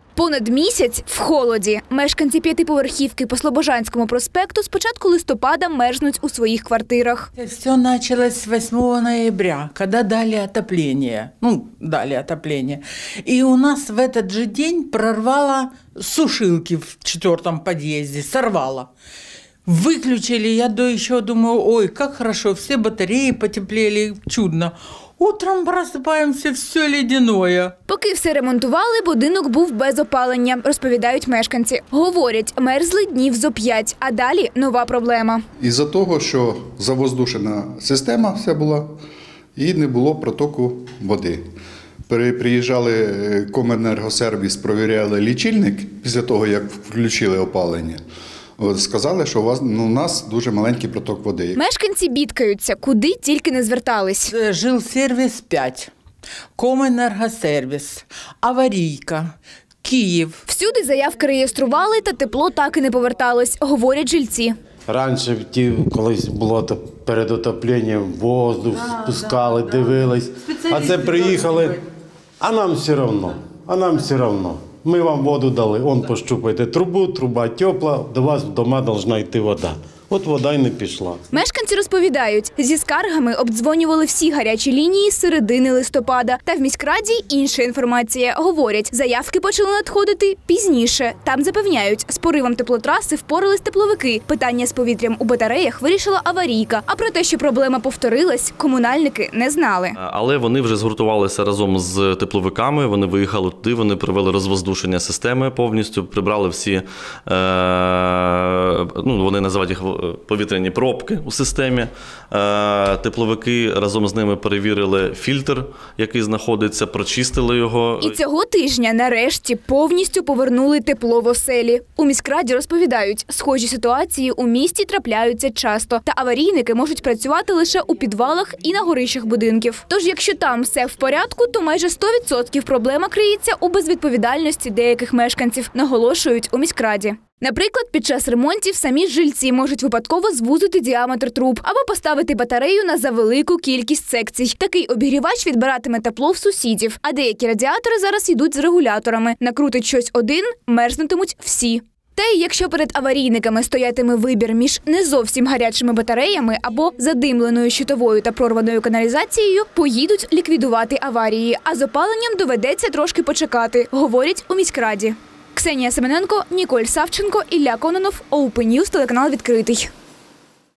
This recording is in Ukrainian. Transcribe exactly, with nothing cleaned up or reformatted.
Понад місяць в холоді. Мешканці п'ятиповерхівки по Слобожанському проспекту з початку листопада мерзнуть у своїх квартирах. Все началось с восьмого ноября, когда дали отопление. Ну, дали отопление. И у нас в этот же день прорвало сушилки в четвертом подъезде, сорвало. Выключили, я до еще думаю, ой, как хорошо, все батареи потеплели, чудно. Утром просипаємося, все ледяное. Поки все ремонтували, будинок був без опалення, розповідають мешканці. Говорять, мерзли днів зо п'ять, а далі нова проблема. Із-за того, що завоздушена система вся була і не було протоку води. Приїжджали Комуненергосервіс, провіряли лічильник після того, як включили опалення. Сказали, що у вас, ну, у нас дуже маленький проток води. Мешканці бідкаються, куди тільки не звертались. Жилсервіс п'ять, Комуненергосервіс, аварійка, Київ. Всюди заявки реєстрували, та тепло так і не поверталось, говорять жильці. Раніше, ті, колись було перед отопленням, воздух спускали, дивились. А це приїхали, а нам все одно, а нам все одно. Ми вам воду дали, он пощупайте трубу, труба тепла, до вас вдома повинна йти вода. От вода й не пішла. Мешканці розповідають, зі скаргами обдзвонювали всі гарячі лінії з середини листопада. Та в міськраді інша інформація. Говорять, заявки почали надходити пізніше. Там запевняють, з поривом теплотраси впорались тепловики. Питання з повітрям у батареях вирішила аварійка. А про те, що проблема повторилась, комунальники не знали. Але вони вже згуртувалися разом з тепловиками, вони виїхали туди, вони провели розвоздушення системи повністю, прибрали всі, е, ну, вони називають їх повітряні пробки у системі. Тепловики разом з ними перевірили фільтр, який знаходиться, прочистили його. І цього тижня нарешті повністю повернули тепло в оселі. У міськраді розповідають, схожі ситуації у місті трапляються часто, та аварійники можуть працювати лише у підвалах і на горищах будинків. Тож, якщо там все в порядку, то майже сто відсотків проблема криється у безвідповідальності деяких мешканців, наголошують у міськраді. Наприклад, під час ремонтів самі жильці можуть випадково звузити діаметр труб або поставити батарею на завелику кількість секцій. Такий обігрівач відбиратиме тепло в сусідів, а деякі радіатори зараз йдуть з регуляторами. Накрутить щось один – мерзнутимуть всі. Та й якщо перед аварійниками стоятиме вибір між не зовсім гарячими батареями або задимленою щитовою та прорваною каналізацією, поїдуть ліквідувати аварії, а з опаленням доведеться трошки почекати, говорять у міськраді. Ксенія Семененко, Ніколь Савченко, Ілля Кононов, Open News, телеканал «Відкритий».